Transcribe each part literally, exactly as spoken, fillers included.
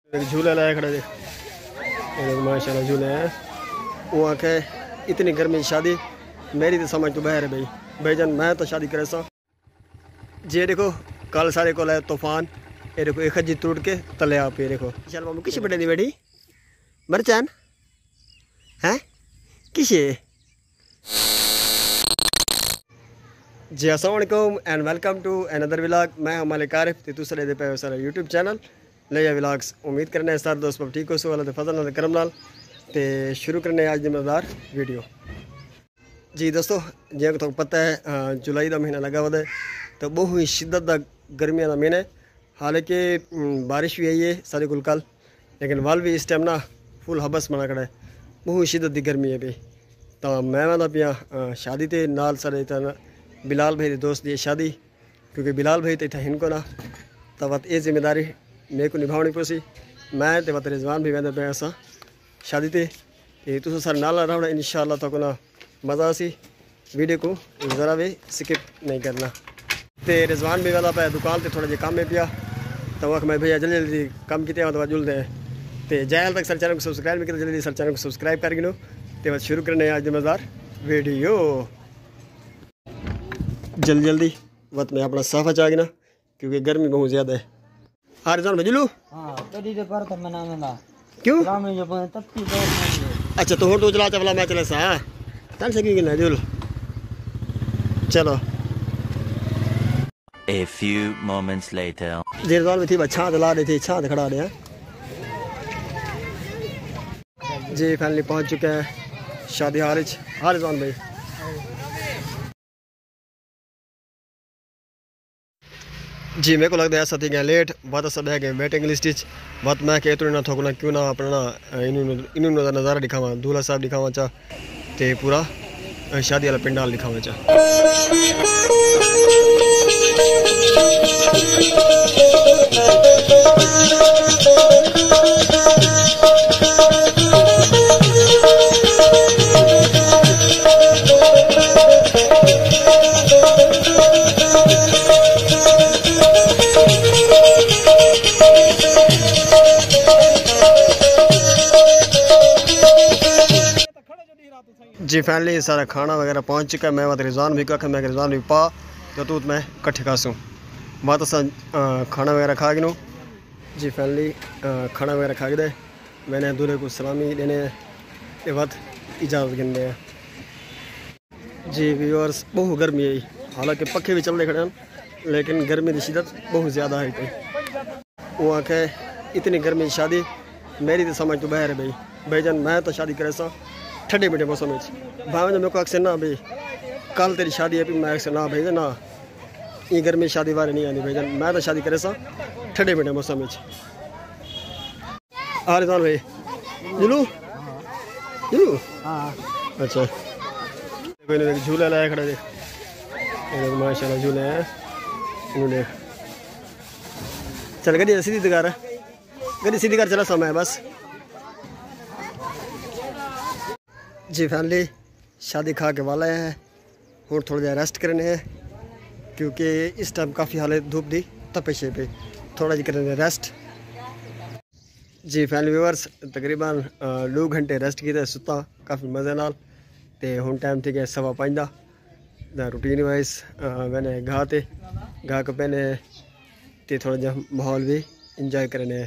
झूले लाए खड़े थे, माशाल्लाह झूले हैं। वो आखे इतनी गर्मी शादी मेरी तो समझ तो बाहर है भाई भाईजान, मैं तो शादी करे सा जी। देखो कल सारे को लाया तूफान, ये देखो एक खजी टूट के तले आप, ये देखो चल मामू किसी बड़े नहीं बैठी मरचान हैं किसे जी। अस्सलाम वालेकुम and welcome to another vlog. मैं हूं मालिक आरिफ ते दूसरे दे पे सारा यूट्यूब चैनल लिया व्लॉग्स। उम्मीद करने हैं सारे दोस्त ठीक हो सो वाला फजल नाल करम नाल ते शुरू करने आज दी मज़ेदार वीडियो जी। दोस्तों जियां कि तुहानू पता है जुलाई का महीना लगा हुआ है तो बहुत ही शिद्दत का गर्मियों का महीना है। हालांकि बारिश भी आई है सारे कुल कल, लेकिन वाल भी इस टाइम ना फुल हबस बना खड़ा है, बहुत ही शिद्दत की गर्मी है भी। तो मैं वह पिया शादी ते नाल सारे बिलाल भाई के दोस्त की शादी, क्योंकि बिलाल भाई तो इतना हिनको ना तो वत ये जिम्मेदारी मेरे को निभानी पसी। मैं तो वत रिजवान भी वेंदे पे असा शादी ते ते तुस सारे नाल रहना इंशाअल्लाह। तो ना मज़ा सी वीडियो को ज़रा भी स्किप नहीं करना। तो रिजवान भी वाला पाया दुकान ते थोड़ा जो काम में पिया तो वह मैं भैया जल्दी जल्दी कम किते तो जुलते हैं। तो जैल तक सर चैनल को सब्सक्राइब नहीं किया जल्दी सर चैनल को सब्सक्राइब कर गिनो। तो बस शुरू करने आज मज़ेदार वीडियो जल्दी जल्दी वत मैं अपना साफा चाह ना, क्योंकि गर्मी बहुत ज़्यादा है। हाँ रिजवान भेजलू क्यों अच्छा तो तो चला चला मैं चले सा चल सकी कि नहीं जुल चलो। A few moments later. जी रिजवान भी थी छाँ चला रही थी, छाँ खड़ा रहे हैं जी। फाइनली पहुंच चुके हैं शादी हाल। हाँ रिजवान भाई जी मेरे को लगता है ऐसा थी गया लेट बात सब है गए वेटिंग लिस्ट बात मैं कि इतने ना थोकना क्यों ना अपना इन्होंने का नज़ारा दिखावा दूल्हा साहब दिखावा चाह ते पूरा शादी वाला पिंडाल दिखावा चाह। जी फाइनली सारा खाना वगैरह पहुंच चुका है। मैं वहाँ रिजवान भी कहा मैं रिजवान भी पा तो तू मैं कट्ठे खासूँ बात असा खाना वगैरह खा गिनूँ जी। फाइनली खाना वगैरह खा गए मैंने दूल्हे को सलामी देने के बाद इजाज़त गिनने हैं जी। व्यूअर्स बहुत गर्मी है, हालांकि पखे भी चल रहे खड़े हैं लेकिन गर्मी की शिद्दत बहुत ज़्यादा है कोई। वो आखे इतनी गर्मी की शादी मेरी तो समझ तो बाहर है भाई भाईजान, मैं तो शादी करे सा ठंडे मीठे मौसम में भावे जो मेरे को अक्सर ना भाई कल तेरी शादी है भी मैं अक्सर ना भाई ना ये गर्मी शादी वाले नहीं आनी भाईजान, मैं तो शादी करे सा ठंडे मीठे मौसम में। हाँ रिजवान भाई जुलू जुलू अच्छा कोई नहीं झूले लाए खड़े थे माशाल्लाह झूले हैं देख चल गड्डी सीधी दिखा गड्डी सीधी कर चला समय बस जी। फैमिली शादी खा के वाला है और थोड़ा जहा रेस्ट करने हैं, क्योंकि इस टाइम काफ़ी हालत धूप दी तपिश पे थोड़ा जी करने रेस्ट जी। फैमिली व्यूअर्स तकरीबन दो घंटे रेस्ट किया सुता काफ़ी मज़े नाल ते हुन टाइम ठीक है सवा पाँच का रूटीन वाइज मैंने घाह ते घाह के पहने ते थोड़ा जहा माहौल भी इंजॉय करने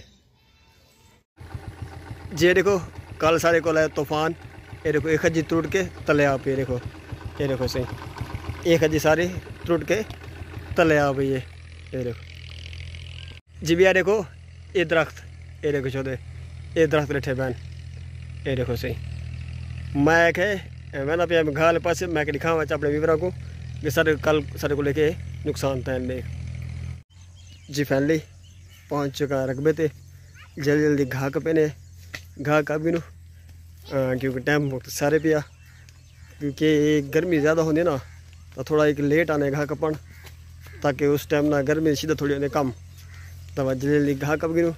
जी। देखो कल सारे को लाया तूफान, ये देखो एक खजी टूट के तले आप, ये देखो ये देखो सही एक खजी सारी टूट के तले आप ये ये देखो जी। भैया देखो ये दरख्त ये देखो छोटे ये दरख्त बैठे बहन ये देखो सही। मैं के मैंने पिया घाल पास मैं के दिखावा अपने विवरा को कि सर कल सर को लेके नुकसान था इनमें जी। फैमिली पहुंच चुका रकबे ते जल्दी जल्दी घाह का पहने घाह का भी नू क्योंकि टाइम वक्त सारे पिया, क्योंकि गर्मी ज़्यादा होती ना तो थोड़ा एक लेट आने घाह कपन ताकि उस टाइम ना गर्मी सीधा थोड़ी होने कम तो जल्दी जल्दी घाह कप गिनूँ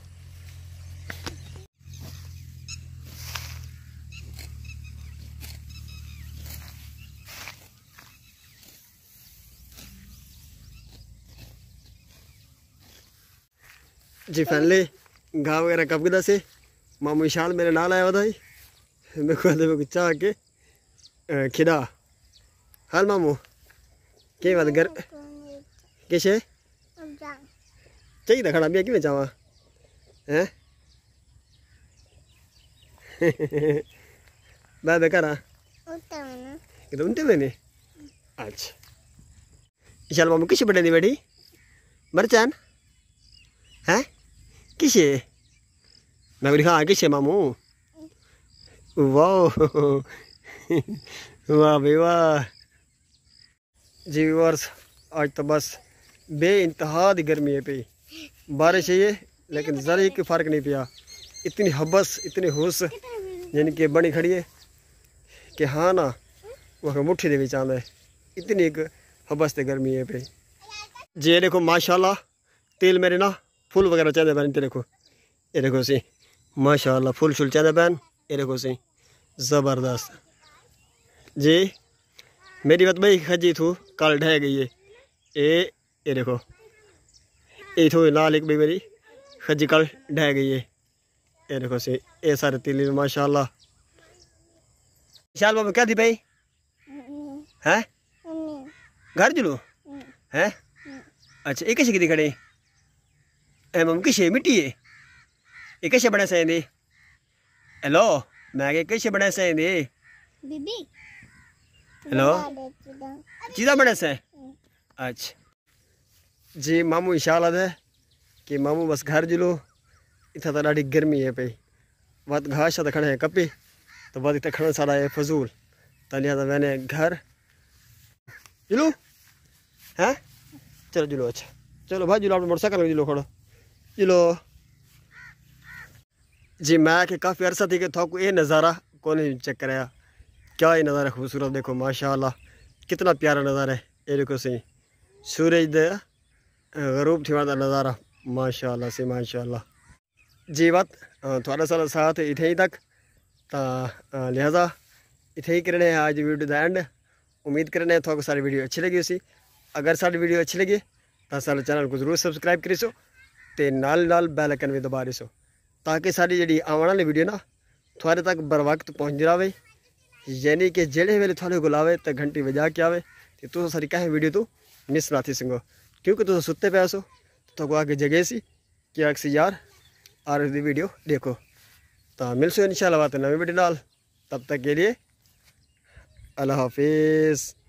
जी। फैमिली गाँव वगैरह कब किदा से मामू विशाल मेरे नाल आया था मेरे को मेरे को चाह के अ, खिदा हाल मामू के बात घर किसे चाहिए खड़ा भी कि चावा हैं बाय बेकारा कि तो उनते मैंने अच्छा विशाल मामू किसे बड़े नहीं बैठी मरचान हैं किसे मैं बोली हाँ किसे मामू वाह वाह भाई वाह जी व्यूअर्स आज तो बस बे इंतहा दी गर्मी है पे बारिश है ये लेकिन ज़रा एक फ़र्क नहीं पिया इतनी हबस इतनी हुस यानी कि बनी खड़ी है कि हाँ ना वह मुट्ठी दे विच आंदा है इतनी एक हबस ते गर्मी है पे जी देखो माशाल्लाह तेल मेरे ना फुल वगैरह चाहते बैन देखो ये देखो सी माशाल्लाह फुल शुल चाहते बैन ये देखो सी ज़बरदस्त जी मेरी बात भाई खजी थू कल ढह गई है ये ये देखो ये थो लाल एक भी मेरी खजी कल ढह गई है ये देखो सी ये सारे तिल माशाल्लाह विशाल बाबू क्या थी भाई हैं घर जुलू हैं अच्छा ये कैसे की खड़े ए मम किसे मिट्टी है ये कैसे बने से दे हेलो मैं के कैसे बने से दे बीबी हेलो चीज़ा बने से अच्छा जी मामू विशाल है कि मामू बस घर जुलो इतना तो ॾाढी गर्मी है पई वत घास तो खड़े हैं कपी तो वत इतना खड़ा सारा है फजूल तो लिहाजा मैंने घर जुलू हैं चलो जुलो अच्छा चलो भाई जुलो अपने मोटरसाइकिल जुलो खड़ो जुलो जी मैं कि काफ़ी अरसा थी कि थोक ये नज़ारा कौन चेक कराया क्या ये नज़ारा खूबसूरत देखो माशाल्लाह कितना प्यारा नज़ारा है ये देखो सही सूरज दे गरूब थी वाला नज़ारा माशाल्लाह से माशाल्लाह जी बात थोड़ा सा साथ इथे ही तक ता लिहाजा इथे ही करने है आज वीडियो द एंड उम्मीद करने थोड़ा सारी वीडियो अच्छी लगी उसी अगर सारी वीडियो अच्छी लगी तो सारे चैनल को जरूर सबसक्राइब करीसो ते नाल नाल बैल आइकन भी दबा रहीसो ताकि सारी जी आने वाली वीडियो ना थोड़े तक बर वक्त पहुँच रहे यानी कि जेड़े वेले थोड़े को आवे तो घंटी बजा के आवे तो तुम सारी कहें वीडियो तो मिस ना थी सको क्योंकि तुम सुते पे सो तो आगे जगह सी कि अक्स यार आर दी वीडियो देखो तो मिलसो इंशाल्लाह बात नवी वीडियो नाल तब तक के लिए अल्लाह हाफिज़।